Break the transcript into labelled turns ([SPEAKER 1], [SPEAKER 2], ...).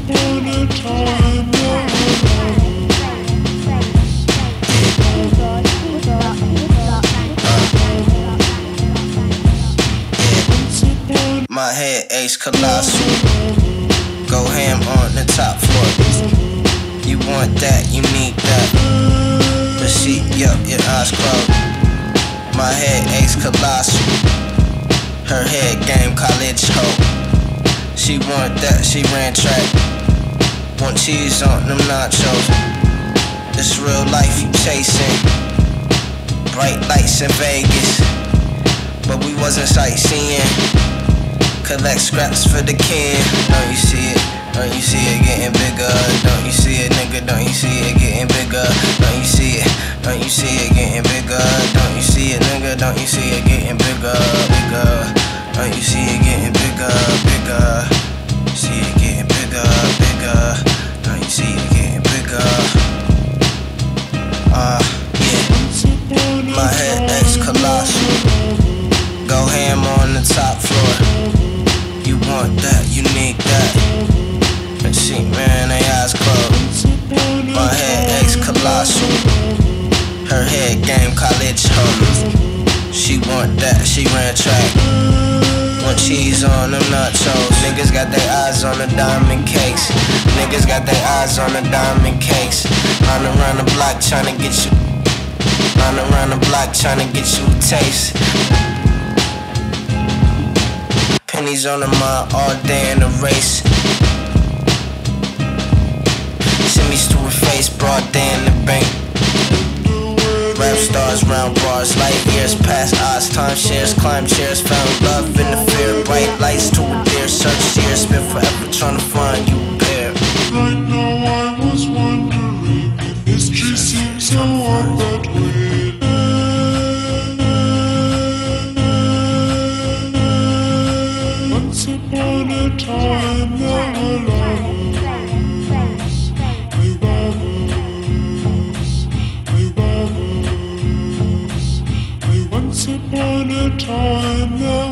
[SPEAKER 1] upon a time
[SPEAKER 2] my head ace colossal. Go ham on the top floor. You want that, you need that. The sheet, yup, your eyes closed. My head ace colossal. Her head game college hoe. She want that, she ran track. Want cheese on them nachos. This real life you chasing. Bright lights in Vegas, but we wasn't sightseeing. Collect scraps for the kin. Don't you see it? Don't you see it getting bigger? Don't you see it, nigga? Don't you see it getting bigger? Don't you see it? Don't you see it getting bigger? Don't you see it, nigga? Don't you see it getting bigger, bigger? Don't you see it getting bigger, bigger? See it getting bigger, bigger? Don't you see it getting bigger? Yeah. My head ex colossal. Go ham on the top floor. You want that, you need that. And she, man, they eyes closed. My head ex colossal. Her head game college hoe. She want that, she ran track. Want cheese on them nachos. Niggas got their eyes on the diamond cakes. Niggas got their eyes on the diamond cakes. Round around the block tryna get you. Round around the block tryna get you a taste. Pennies on the mind all day in the race. Shimmies to her face, broad day in the bank. Rap stars, round bars, light years past odds, time shares, climb chairs, found love in the fear, bright lights to a dear, search years, spent forever trying to find you a pair.
[SPEAKER 1] Right now I was wondering if history seems to walk that way. Once upon a time there were lovers. Once upon a time there